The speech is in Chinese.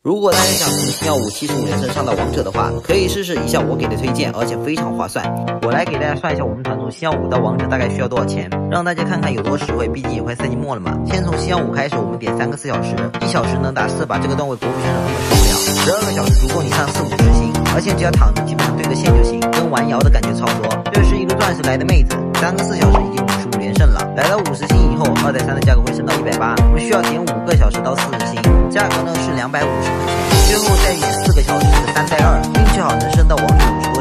如果大家想从星耀575连胜上到王者的话，可以试试一下我给的推荐，而且非常划算。我来给大家算一下，我们团从星耀5到王者大概需要多少钱，让大家看看有多实惠。毕竟也快赛季末了嘛。先从星耀5开始，我们点3个4小时，1小时能打4把，这个段位国服选手根本受不了。12个小时足够你上4、5只星，而且只要躺着基本上对个线就行，跟玩摇的感觉差不多。这是一个钻石来的妹子，3个4小时已经55连胜了。来到50星以后，2带3的价格会升到180，我们需要点5个小时到40星，价格呢是250块钱。最后再点4个小时的3带2，运气好能升到王者50。